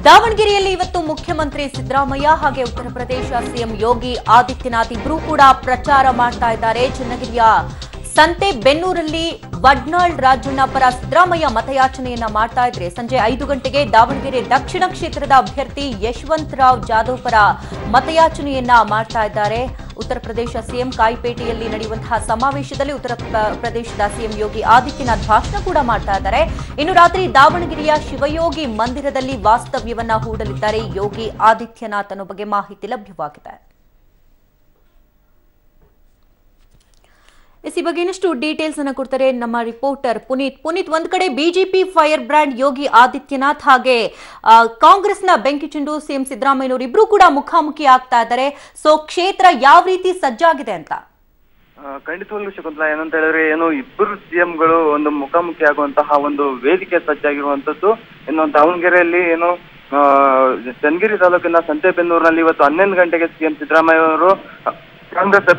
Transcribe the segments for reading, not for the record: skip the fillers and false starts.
ದಾವಣಗೆರೆಯಲ್ಲಿ ಇವತ್ತು ಮುಖ್ಯಮಂತ್ರಿ ಸಿದ್ದರಾಮಯ್ಯ ಹಾಗೆ ಉತ್ತರ ಪ್ರದೇಶ ಸಿಎಂ ಯೋಗಿ ಆದಿತ್ಯನಾಥ್ ಇಬ್ಬರೂ ಕೂಡ ಪ್ರಚಾರ ಮಾಡ್ತಾ ಇದ್ದಾರೆ. ಚನ್ನಗಿರಿಯ ಸಂತೆಬೆನ್ನೂರಲ್ಲಿ ವಡ್ನಾಳ್ ರಾಜಣ್ಣ ಪರ ಸಿದ್ದರಾಮಯ್ಯ ಮತಯಾಚನೆಯನ್ನ ಮಾಡ್ತಾ ಇದ್ರೆ ಸಂಜೆ 5 ಗಂಟೆಗೆ ದಾವಣಗೆರೆ ದಕ್ಷಿಣ ಕ್ಷೇತ್ರದ ಅಭ್ಯರ್ಥಿ ಯಶವಂತರಾವ್ ಜಾಧವ್ ಪರ ಮತಯಾಚನೆಯನ್ನ ಮಾಡ್ತಾ ಇದ್ದಾರೆ. ಉತ್ತರ ಪ್ರದೇಶ ಸಿಎಂ ಕಾಯಿಪೇಟೆಯಲ್ಲಿ ನಡೆಯುವಂತಹ ಸಮಾವೇಶದಲ್ಲಿ ಉತ್ತರ ಪ್ರದೇಶದ ಸಿಎಂ ಯೋಗಿ ಆದಿತ್ಯನಾಥ್ ಭಾಷಣ ಕೂಡ ಮಾಡ್ತಾ ಇದ್ದಾರೆ. ಇನ್ನು ರಾತ್ರಿ ದಾವಣಗೆರೆಯ ಶಿವಯೋಗಿ ಮಂದಿರದಲ್ಲಿ ವಾಸ್ತವ್ಯವನ್ನ ಹೂಡಲಿದ್ದಾರೆ ಯೋಗಿ ಆದಿತ್ಯನಾಥ್ ಅನ್ನೋ ಬಗ್ಗೆ ಮಾಹಿತಿ ಲಭ್ಯವಾಗಿದೆ. ಈ ಬಗ್ಗೆ ಇನ್ನಷ್ಟು ಡೀಟೇಲ್ಸ್ ಅನ್ನು ಕೊಡ್ತಾರೆ ನಮ್ಮ ರಿಪೋರ್ಟರ್ ಪುನೀತ್. ಒಂದ್ ಕಡೆ BJP fire brand Yogi Adityanath ಹಾಗೆ ಕಾಂಗ್ರೆಸ್ನ ಬೆಂಕಿ ಚೆಂಡು ಸಿಎಂ ಸಿದ್ದರಾಮಯ್ಯನವರು ಇಬ್ರು ಕೂಡ ಮುಖಾಮುಖಿ ಆಗ್ತಾ ಇದ್ದಾರೆ. ಸೊ ಕ್ಷೇತ್ರ ಯಾವ ರೀತಿ ಸಜ್ಜಾಗಿದೆ ಅಂತ? ಖಂಡಿತವಾಗ್ಲೂ ಶಕುಂತಲಾ, ಏನಂತ ಹೇಳಿದ್ರೆ ಇಬ್ಬರು ಸಿಎಂಗಳು ಒಂದು ಮುಖಾಮುಖಿ ಆಗುವಂತಹ ಒಂದು ವೇದಿಕೆ ಸಜ್ಜಾಗಿರುವಂತದ್ದು. ಇನ್ನು ದಾವಣಗೆರೆಯಲ್ಲಿ ಚನ್ನಗಿರಿ ತಾಲೂಕಿನ ಸಂತೆಬೆನ್ನೂರಿನಲ್ಲಿ ಇವತ್ತು 11 ಗಂಟೆಗೆ ಸಿಎಂ ಸಿದ್ದರಾಮಯ್ಯ ಅವರು ಕಾಂಗ್ರೆಸ್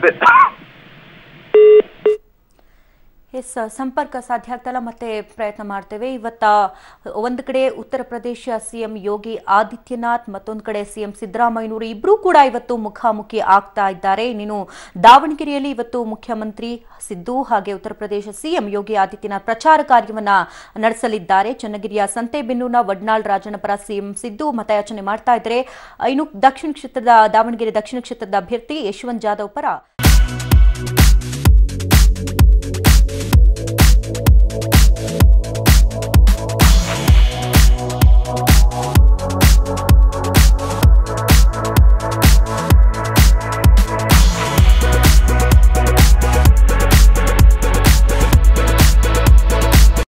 ಸಂಪರ್ಕ ಸಾಧ್ಯ ಆಗ್ತಲ್ಲ, ಮತ್ತೆ ಪ್ರಯತ್ನ ಮಾಡ್ತೇವೆ. ಇವತ್ತ ಒಂದು ಕಡೆ ಉತ್ತರ ಪ್ರದೇಶ ಸಿಎಂ ಯೋಗಿ ಆದಿತ್ಯನಾಥ್, ಮತ್ತೊಂದು ಕಡೆ ಸಿಎಂ ಸಿದ್ದರಾಮಯ್ಯನವರು ಇಬ್ರು ಕೂಡ ಇವತ್ತು ಮುಖಾಮುಖಿ ಆಗ್ತಾ ಇದ್ದಾರೆ. ಇನ್ನು ದಾವಣಗೆರೆಯಲ್ಲಿ ಇವತ್ತು ಮುಖ್ಯಮಂತ್ರಿ ಸಿದ್ದು ಹಾಗೆ ಉತ್ತರ ಪ್ರದೇಶ ಸಿಎಂ ಯೋಗಿ ಆದಿತ್ಯನಾಥ್ ಪ್ರಚಾರ ಕಾರ್ಯವನ್ನ ನಡೆಸಲಿದ್ದಾರೆ. ಚನ್ನಗಿರಿಯ ಸಂತೆಬೆನ್ನೂರಿನ ವಡ್ನಾಳ್ ರಾಜಣ್ಣ ಪರ ಸಿಎಂ ಸಿದ್ದು ಮತಯಾಚನೆ ಮಾಡ್ತಾ ಇದ್ದಾರೆ. ಇನ್ನು ದಾವಣಗೆರೆ ದಕ್ಷಿಣ ಕ್ಷೇತ್ರದ ಅಭ್ಯರ್ಥಿ ಯಶವಂತ್ ಜಾಧವ್ ಪರ